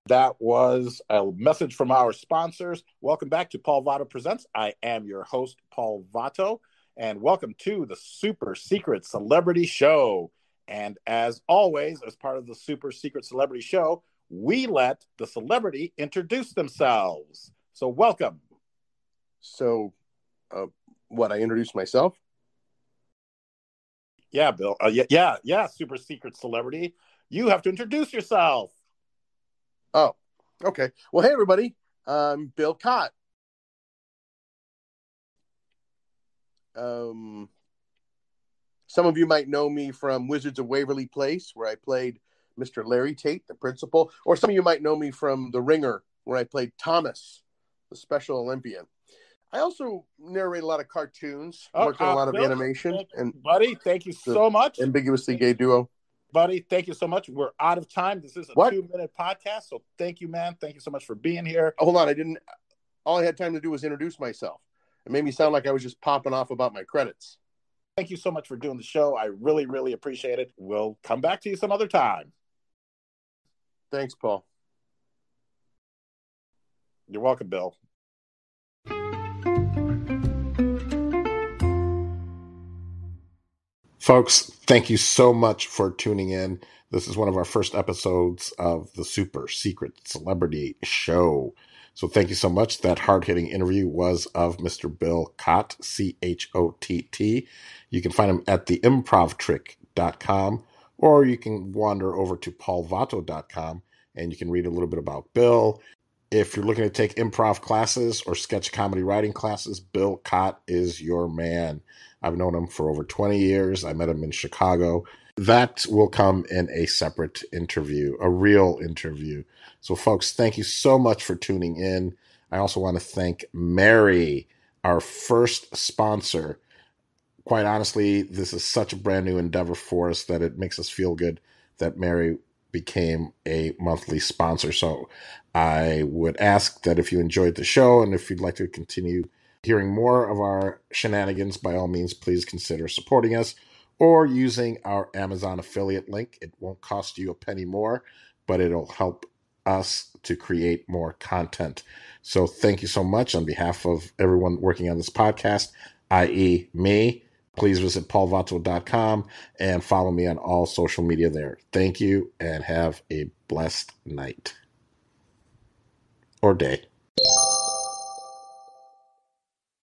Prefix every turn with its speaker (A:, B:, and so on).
A: That was a message from our sponsors. Welcome back to Paul Vato Presents. I am your host, Paul Vato, and welcome to the Super Secret Celebrity Show. And as always, as part of the Super Secret Celebrity Show, we let the celebrity introduce themselves. So welcome.
B: So, I introduced myself?
A: Yeah, Bill. Yeah, Super Secret Celebrity. You have to introduce yourself.
B: Oh, okay. Well, hey, everybody. I'm Bill Cott. Some of you might know me from Wizards of Waverly Place, where I played Mr. Larry Tate, the principal. Or some of you might know me from The Ringer, where I played Thomas, the Special Olympian. I also narrate a lot of cartoons, worked on a lot of
A: Bill,
B: animation.
A: Buddy, thank you so much.
B: Ambiguously Gay Duo.
A: Buddy, thank you so much. We're out of time. This is a 2-minute podcast, so thank you, man. Thank you so much for being here.
B: Hold on, all I had time to do was introduce myself. It made me sound like I was just popping off about my credits.
A: Thank you so much for doing the show. I really, really appreciate it. We'll come back to you some other time.
B: Thanks, Paul.
A: You're welcome, Bill. Folks, thank you so much for tuning in. This is one of our first episodes of the Super Secret Celebrity Show. So thank you so much. That hard-hitting interview was of Mr. Bill Cott, C-H-O-T-T. You can find him at theimprovtrick.com, or you can wander over to paulvato.com, and you can read a little bit about Bill. If you're looking to take improv classes or sketch comedy writing classes, Bill Cott is your man. I've known him for over 20 years. I met him in Chicago. That will come in a separate interview, a real interview. So, folks, thank you so much for tuning in. I also want to thank Mary, our first sponsor. Quite honestly, this is such a brand new endeavor for us that it makes us feel good that Mary became a monthly sponsor. So I would ask that if you enjoyed the show and if you'd like to continue hearing more of our shenanigans, by all means, please consider supporting us or using our Amazon affiliate link. It won't cost you a penny more, but it'll help us to create more content. So thank you so much on behalf of everyone working on this podcast, i.e. me. Please visit paulvato.com and follow me on all social media there. Thank you and have a blessed night or day.